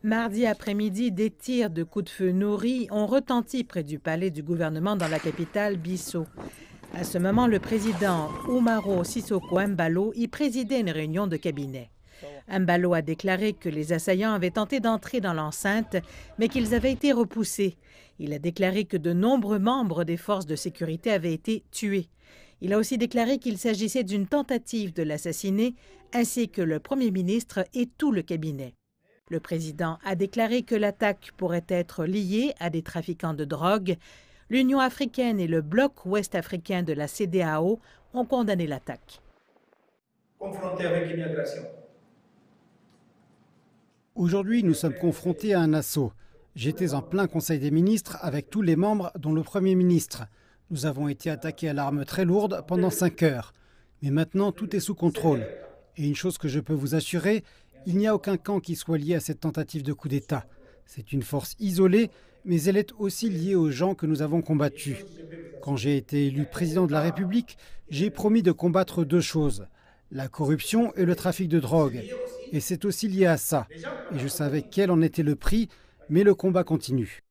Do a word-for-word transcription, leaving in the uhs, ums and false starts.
Mardi après-midi, des tirs de coups de feu nourris ont retenti près du palais du gouvernement dans la capitale Bissau. À ce moment, le président Umaro Sissoko Embalo y présidait une réunion de cabinet. Embalo a déclaré que les assaillants avaient tenté d'entrer dans l'enceinte, mais qu'ils avaient été repoussés. Il a déclaré que de nombreux membres des forces de sécurité avaient été tués. Il a aussi déclaré qu'il s'agissait d'une tentative de l'assassiner, ainsi que le Premier ministre et tout le cabinet. Le président a déclaré que l'attaque pourrait être liée à des trafiquants de drogue. L'Union africaine et le bloc ouest-africain de la C D A O ont condamné l'attaque. Confronté avec l'immigration. Aujourd'hui, nous sommes confrontés à un assaut. J'étais en plein Conseil des ministres avec tous les membres, dont le Premier ministre. Nous avons été attaqués à l'arme très lourde pendant cinq heures. Mais maintenant, tout est sous contrôle. Et une chose que je peux vous assurer, il n'y a aucun camp qui soit lié à cette tentative de coup d'État. C'est une force isolée, mais elle est aussi liée aux gens que nous avons combattus. Quand j'ai été élu président de la République, j'ai promis de combattre deux choses, la corruption et le trafic de drogue. Et c'est aussi lié à ça. Et je savais quel en était le prix, mais le combat continue.